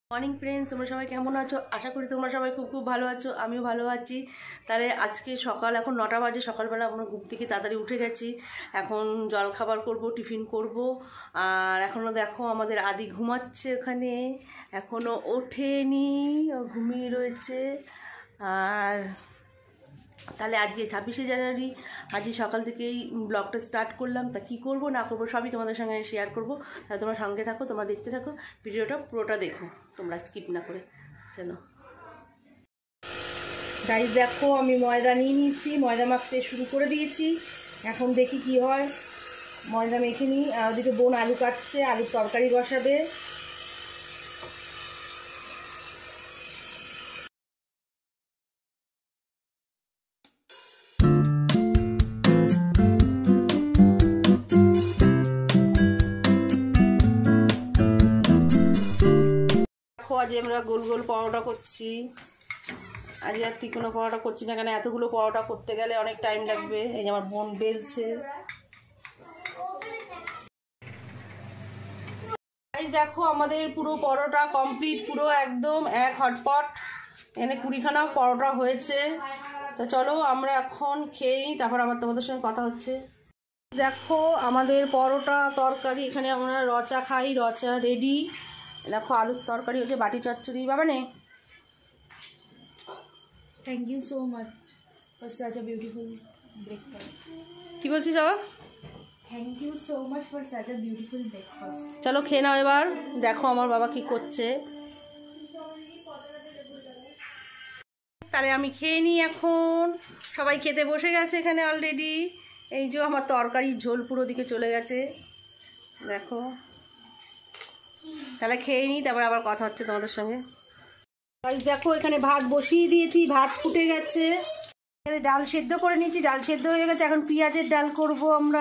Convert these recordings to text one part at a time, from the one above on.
Morning friends, তোমরা সবাই কেমন আছো? আশা করি তোমরা সবাই খুব খুব ভালো আছো। আমিও ভালো আছি। তাহলে আজকে সকাল, এখন 9টা বাজে। সকালবেলা আমরা ঘুম থেকে তাড়াতাড়ি উঠে গেছি। এখন জলখাবার করব, টিফিন করব। আর এখনও দেখো আমাদের আদি ঘুমাচ্ছে ওখানে, এখনও ওঠেনি, ঘুমিয়ে রয়েছে। আর তাহলে আজকে 26শে জানুয়ারি, আজকে সকাল থেকেই ব্লগটা স্টার্ট করলাম। তা কী করব না করব সবই তোমাদের সঙ্গে শেয়ার করব। তাহলে তোমরা সঙ্গে থাকো, তোমরা দেখতে থাকো, ভিডিওটা পুরোটা দেখো, তোমরা স্কিপ না করে। চলো গাইস, দেখো আমি ময়দা নিয়ে নিয়েছি, ময়দা মাখতে শুরু করে দিয়েছি। এখন দেখি কি হয়। ময়দা মেখে নিই। আর ওদিকে বোন আলু কাটছে, আলুর তরকারি বসাবে। আজ আমরা গোল গোল পরোটা করছি। আজ আর তিকোনো পরোটা করছি না, কেন এতগুলো পরোটা করতে গেলে অনেক টাইম লাগবে। এই যে আমার বোন বেলছে। দেখো আমাদের পুরো পরোটা কমপ্লিট, পুরো একদম এক হটপট। এখানে 20খানা পরোটা হয়েছে। তো চলো আমরা এখন খেয়ে নিই, তারপর আবার তোমাদের সঙ্গে কথা হচ্ছে। দেখো আমাদের পরোটা তরকারি, এখানে আমরা রচা খাই, রচা রেডি। দেখো আলুর তরকারি হচ্ছে, বাটি চচ্চড়ি। বাবা নে, thank you so much for such a beautiful breakfast. কি বলছিস বাবা? Thank you so much for such a beautiful breakfast. চলো খেয়ে নাও এবার। দেখো আমার বাবা কি করছে। তাহলে আমি খেয়ে নিই এখন। সবাই খেতে বসে গেছে এখানে অলরেডি। এই যে আমার তরকারির ঝোল পুরো দিকে চলে গেছে, দেখো। তাহলে খেয়ে নিই, তারপর আবার কথা হচ্ছে তোমাদের সঙ্গে। দেখো এখানে ভাত বসিয়ে দিয়েছি, ভাত ফুটে গেছে। এখানে ডাল সেদ্ধ করে নিয়েছি, ডাল সেদ্ধ হয়ে গেছে। এখন পেঁয়াজের ডাল করব আমরা।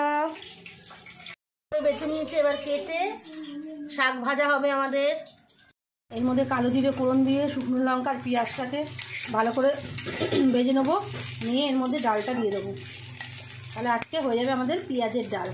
বেছে নিয়েছি, এবার কেটে শাক ভাজা হবে আমাদের। এর মধ্যে কালো জিরে ফোড়ন দিয়ে শুকনো লঙ্কা আর পেঁয়াজটাকে ভালো করে ভেজে নেবো, নিয়ে এর মধ্যে ডালটা দিয়ে দেবো। তাহলে আজকে হয়ে যাবে আমাদের পেঁয়াজের ডাল।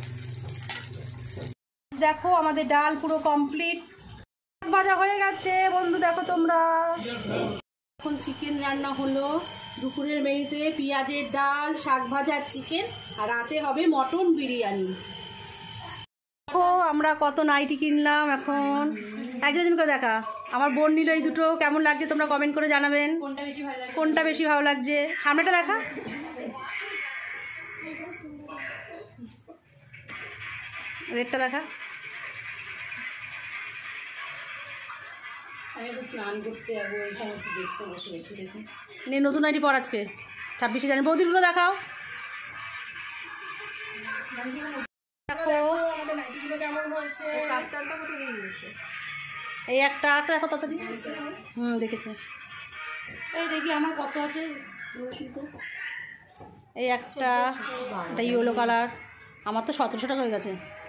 দেখো আমাদের ডাল পুরো কমপ্লিট, ভাজা হয়ে গেছে বন্ধু। দেখো তোমরা, এখন চিকেন রান্না হলো। দুপুরের মেনুতে পেঁয়াজের ডাল, শাক ভাজা, চিকেন, আর রাতে হবে মটন বিরিয়ানি। দেখো আমরা কত নাইটি কিনলাম। এখন একজন করে দেখা, আমার বোন নিল এই দুটো। কেমন লাগছে তোমরা কমেন্ট করে জানাবেন, কোনটা বেশি ভালো লাগছে। সামনেটা দেখা, রেটটা দেখা। আমি এখন স্নান করতে যাবো, এই সমস্ত দেখতে বসে গেছি। দেখুন নে নতুন নাইটি পর আজকে 26শে জানুয়ারি। বৌদিগুলো দেখাও। দেখো কেমন হয়েছে। এই একটা দেখো তাড়াতাড়ি। দেখেছে। এই দেখি আমার কত আছে। এই একটা, এটা ইয়েলো কালার। আমার তো 1700 টাকা হয়ে গেছে।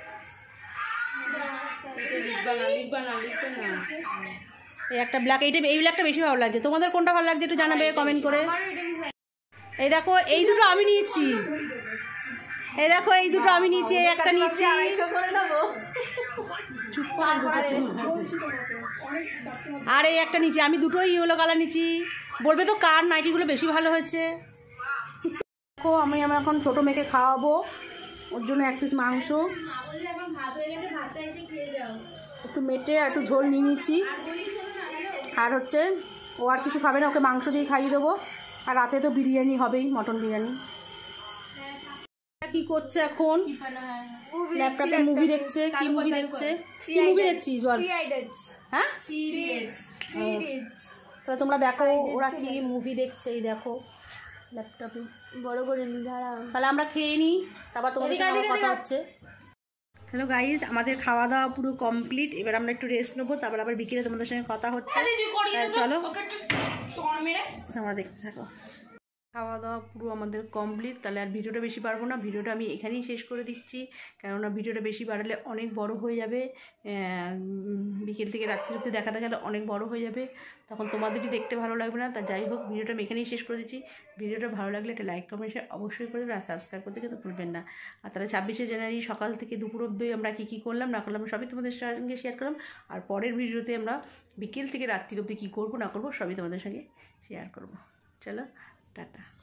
এই একটা ব্ল্যাক, এই ব্ল্যাকটা বেশি ভালো লাগছে। তোমাদের কোনটা ভালো লাগছে একটু জানাবে কমেন্ট করে। এই দেখো এই দুটো আমি নিয়েছি। এই দেখো এই দুটো আমি নিয়েছি, এই একটা নিয়েছি। আর এই একটা নিয়েছি। আমি দুটোই ইয়েলো কালার নিয়েছি। বলবে তো কার নাইটিগুলো বেশি ভালো হয়েছে। দেখো আমি এখন ছোটো মেয়েকে খাওয়াবো, ওর জন্য 1 পিস মাংস, একটু মেটে আর একটু ঝোল নিয়ে নিয়েছি। আর হচ্ছে ও আর কিছু খাবে না, ওকে মাংস দিয়ে খাইয়ে দেবো। আর রাতে তো বিরিয়ানি হবেই, মটন বিরিয়ানি। কি করছে এখন? ল্যাপটপে মুভি দেখছে। কি মুভি দেখছে? কি মুভি দেখছিস বল? হ্যাঁ, তাহলে তোমরা দেখো ওরা কি মুভি দেখছে। এই দেখো ল্যাপটপে বড় করে নি, দাঁড়াও। তাহলে আমরা খেয়ে নিই, তারপর তোমাদের সঙ্গে কথা হচ্ছে। হ্যালো গাইজ, আমাদের খাওয়া দাওয়া পুরো কমপ্লিট। এবার আমরা একটু রেস্ট নেবো, তারপর আবার বিকেলে তোমাদের সঙ্গে কথা হচ্ছে। চলো তোমরা দেখতে থাকো। খাওয়া দাওয়া পুরো আমাদের কমপ্লিট। তাহলে আর ভিডিওটা বেশি বাড়বো না, ভিডিওটা আমি এখানেই শেষ করে দিচ্ছি, কেননা ভিডিওটা বেশি বাড়ালে অনেক বড় হয়ে যাবে। বিকেল থেকে রাত্রি অবধি দেখাতে গেলে অনেক বড় হয়ে যাবে, তখন তোমাদেরই দেখতে ভালো লাগবে না। তা যাই হোক, ভিডিওটা আমি এখানেই শেষ করে দিচ্ছি। ভিডিওটা ভালো লাগলে একটা লাইক কমেন্ট শেয়ার অবশ্যই করে দেবেন, আর সাবস্ক্রাইব করতে কিন্তু ভুলবেন না। আর তাহলে 26শে জানুয়ারি সকাল থেকে দুপুর অবধি আমরা কী করলাম না করলাম সবই তোমাদের সঙ্গে শেয়ার করলাম। আর পরের ভিডিওতে আমরা বিকেল থেকে রাত্রি অবধি কী করবো না করবো সবই তোমাদের সঙ্গে শেয়ার করবো। চলো, টাটা।